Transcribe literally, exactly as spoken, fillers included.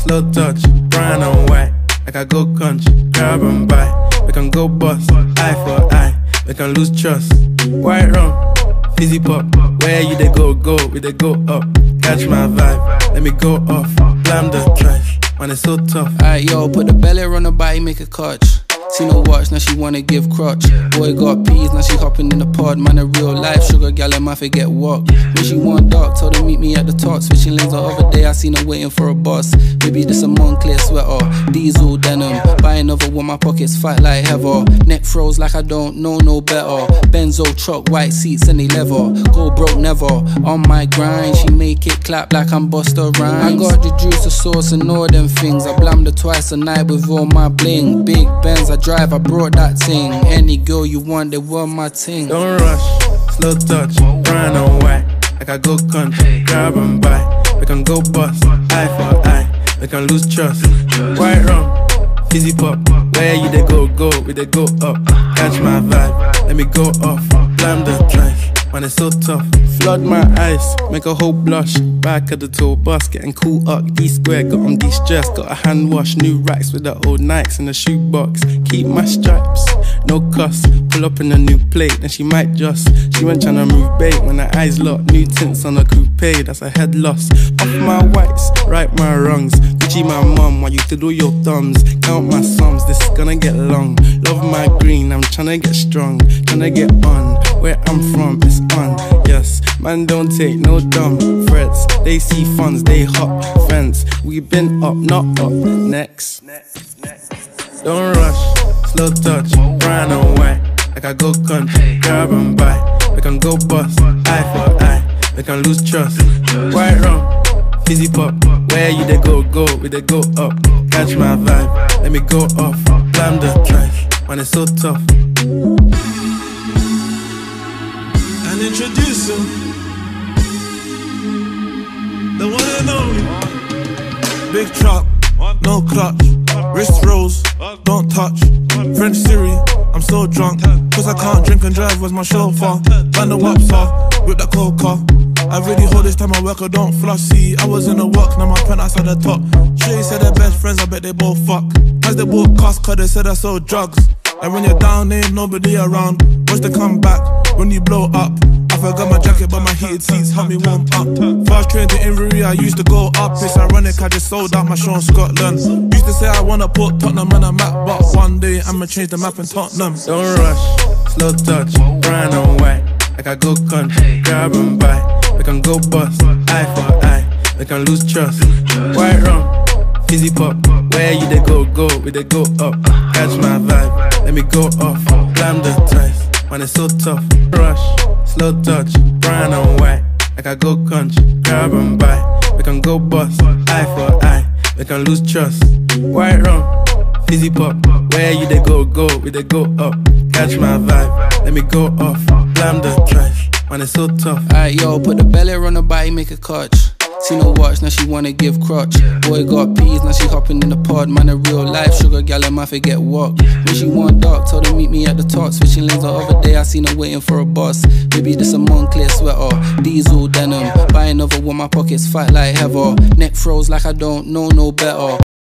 slow touch, brown and white. Like I go country, grab and buy. We can go bust, eye for eye. We can lose trust. White rum, fizzy pop. Where you they go, go, we they go up. Catch my vibe, let me go off. Blam the trash, man it's so tough. Alright yo, put the belly on the body, make a clutch. See no watch, now she wanna give crutch. Boy got peas, now she hopping in the pod. Man a real life sugar gal, I might forget walk. When she want dark, told her meet me at the top. Switching lanes the other day, I seen her waiting for a bus. Maybe this a Moncler sweater, diesel denim. Buy another one, my pockets fat like heather. Neck froze like I don't know no better. Benzo truck, white seats and they leather. Go broke never, on my grind. She make it clap like I'm Busta Rhymes. I got the juice, the sauce and all them things. I blammed her twice a night with all my bling. Big Benz, I drive, I brought that ting. Any girl you want, they want my ting. Don't rush, slow touch, brown and white. Like I go country, grab and buy. We can go bust, eye for eye. We can lose trust. White rum, fizzy pop. Where you they go, go, we they go up. Catch my vibe, let me go off. Blam the trash, man it's so tough. Flood my eyes, make a whole blush. Back of the tour bus, getting cool up. D-square, got on de-stress. Got a hand wash, new racks with the old Nikes in the shoebox. Keep my stripes, no cuss. Pull up in a new plate, then she might just. She went tryna move bait when her eyes locked. New tints on a coupe, that's a head loss. Off my whites, right my wrongs. Gucci my mum, while you to do your thumbs. Count my sums, this is gonna get long. Love my green, I'm tryna get strong. Tryna get on, where I'm from, it's on. Yes, man don't take no dumb threats. They see funds, they hop fence. We been up, not up, next. Don't rush, slow touch, brown and white. Like I go country, grab and buy. We can go bust, eye for eye. We can lose trust. White rum, fizzy pop. Where you they go, go, we they go up. Catch my vibe, let me go off. Blam the trash, man it's so tough. And introduce him, the one and only. Big truck, no clutch. Wrist rolls, don't touch. French Siri, I'm so drunk. Cause I can't drink and drive, was my chauffeur. Band the waps off, with the coca. I really hold this time I work, I don't floss. See, I was in the work, now my penthouse at the top. Shay said they're best friends, I bet they both fuck. As they both cost, cause they said I sold drugs. And when you're down, ain't nobody around. Watch they come back, when you blow up. I forgot my jacket, but my heated seats help me warm up. Fast train to Inverie, I used to go up. It's ironic, I just sold out my show in Scotland. Used to say I wanna put Tottenham on a map, but one day I'ma change the map in Tottenham. Don't rush, slow touch, brown and white. Like I go country, grab and buy. We can go bust, eye for eye. We can lose trust. White rum, fizzy pop. Where you they go, go, we they go up. Catch my vibe, let me go off. Blam the trash, man it's so tough. Rush, slow touch, brown and white. Like I go country, grab and buy. We can go bust, eye for eye. We can lose trust. White rum, fizzy pop. Where you they go, go, we they go up. Catch my vibe, let me go off. Blam the trash, man it's so tough. Alright yo, put the belly on the body, make a clutch. See no watch, now she wanna give crutch. Boy got peas, now she hopping in the pod. Man a real life sugar gal, I might forget walk. When she want dark, told her meet me at the top. Switching lanes the other day, I seen her waiting for a bus. Maybe this a Moncler sweater, diesel denim. Buy another one, my pockets fat like heather. Neck froze like I don't know no better.